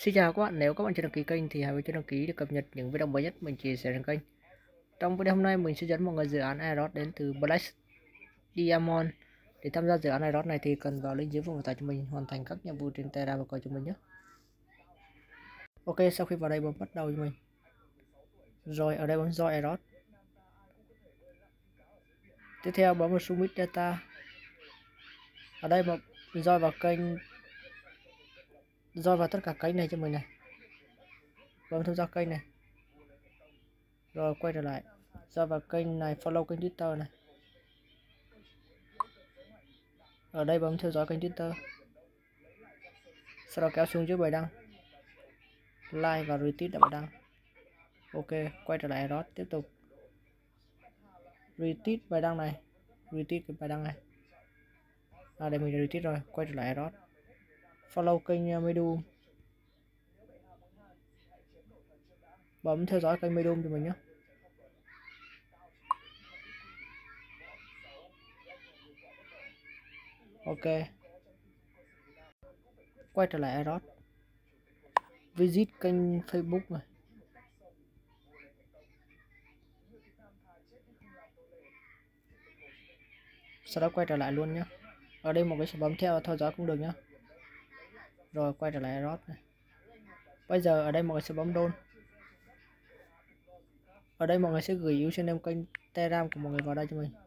Xin chào các bạn, nếu các bạn chưa đăng ký kênh thì hãy nhấn đăng ký để cập nhật những video mới nhất mình chia sẻ trên kênh. Trong video hôm nay mình sẽ dẫn mọi người dự án Aeros đến từ Black Diamond. Để tham gia dự án Aeros này thì cần vào link dưới phần mô tả cho mình hoàn thành các nhiệm vụ trên Telegram và coi cho mình nhé. Ok, sau khi vào đây bấm bắt đầu cho mình. Rồi ở đây bấm join Aeros. Tiếp theo bấm vào Submit Data. Ở đây bấm join vào kênh, join vào tất cả kênh này cho mình này. Bấm tham gia kênh này. Rồi quay trở lại, join vào kênh này, follow kênh Twitter này. Ở đây bấm theo dõi kênh Twitter. Sau đó kéo xuống dưới bài đăng, like và retweet đã bài đăng. Ok, quay trở lại Aeros, tiếp tục retweet bài đăng này, retweet cái bài đăng này. Đây mình đã retweet rồi, quay trở lại Aeros, follow kênh Medium, bấm theo dõi kênh Medium cho mình nhé. Ok, quay trở lại Aeros, visit kênh Facebook này. Sau đó quay trở lại luôn nhé. Ở đây một cái sẽ bấm theo dõi cũng được nhé. Rồi quay trở lại Aeros này. Bây giờ ở đây mọi người sẽ bấm download. Ở đây mọi người sẽ gửi username kênh Telegram của mọi người vào đây cho mình.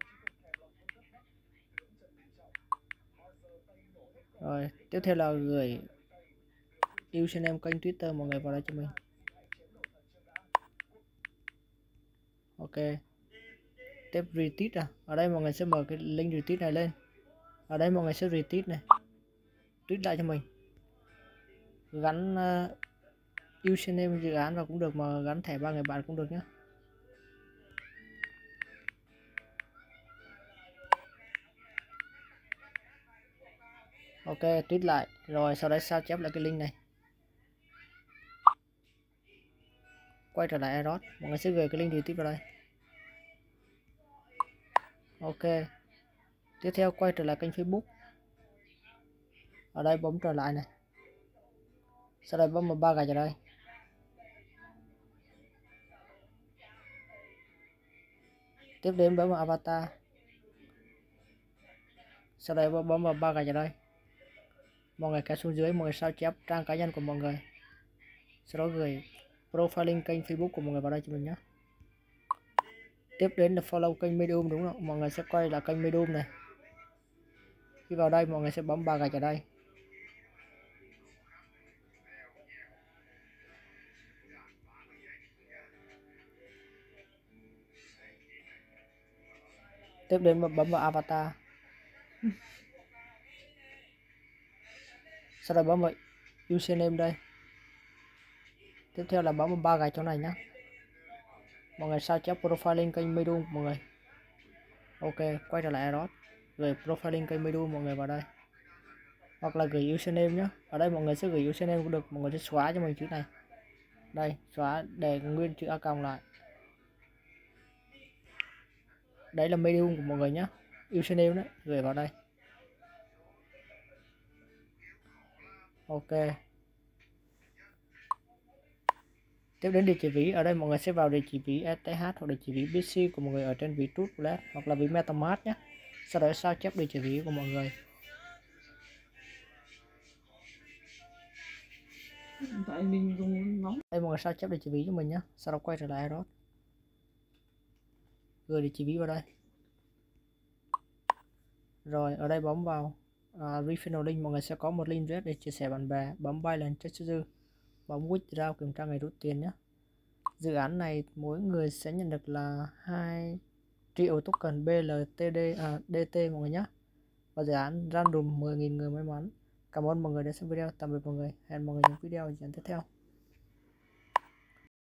Rồi tiếp theo là gửi username kênh Twitter mọi người vào đây cho mình. Ok, tiếp retweet ở đây mọi người sẽ mở cái link retweet này lên. Ở đây mọi người sẽ retweet này, tweet lại cho mình, gắn username dự án vào cũng được, mà gắn thẻ 3 người bạn cũng được nhé. Ok, tweet lại rồi sau đấy sao chép lại cái link này, quay trở lại Aeros, mọi người sẽ gửi cái link retweet vào đây. Ok, tiếp theo quay trở lại kênh Facebook. Ở đây bấm trở lại này, sau đây bấm vào 3 gạch ở đây. Tiếp đến bấm vào avatar, sau đây bấm vào 3 gạch ở đây. Mọi người kéo xuống dưới, mọi người sao chép trang cá nhân của mọi người, sau đó gửi profiling kênh Facebook của mọi người vào đây cho mình nhé. Tiếp đến là follow kênh Medium, đúng không? Mọi người sẽ quay lại kênh Medium này. Khi vào đây mọi người sẽ bấm 3 gạch ở đây. Tiếp đến bấm vào avatar. Sau đó bấm vào username đây. Tiếp theo là bấm vào 3 gạch chỗ này nhé. Mọi người sao chép profiling kênh Medium mọi người. Ok, quay trở lại Aeros, gửi profiling kênh Medium mọi người vào đây, hoặc là gửi username nhé. Ở đây mọi người sẽ gửi username cũng được, mọi người sẽ xóa cho mình chữ này đây, xóa để nguyên chữ account lại. Đấy là Medium của mọi người nhé, username đấy, gửi vào đây. Ok, tiếp đến địa chỉ ví. Ở đây mọi người sẽ vào địa chỉ ví ETH hoặc địa chỉ ví BC của mọi người ở trên ví Trust Wallet hoặc là ví MetaMask nhé. Sau đó sao chép địa chỉ ví của mọi người. Tại mình dùng nóng. Đây mọi người sao chép địa chỉ ví cho mình nhé. Sau đó quay trở lại Aeros, gửi địa chỉ ví vào đây. Rồi ở đây bấm vào referral link, mọi người sẽ có một link để chia sẻ bạn bè. Bấm Binance Treasury, bấm withdraw kiểm tra ngày rút tiền nhé. Dự án này mỗi người sẽ nhận được là 2 triệu token BLTD DT mọi người nhé. Và dự án random 10.000 người may mắn. Cảm ơn mọi người đã xem video. Tạm biệt mọi người. Hẹn mọi người những video tiếp theo.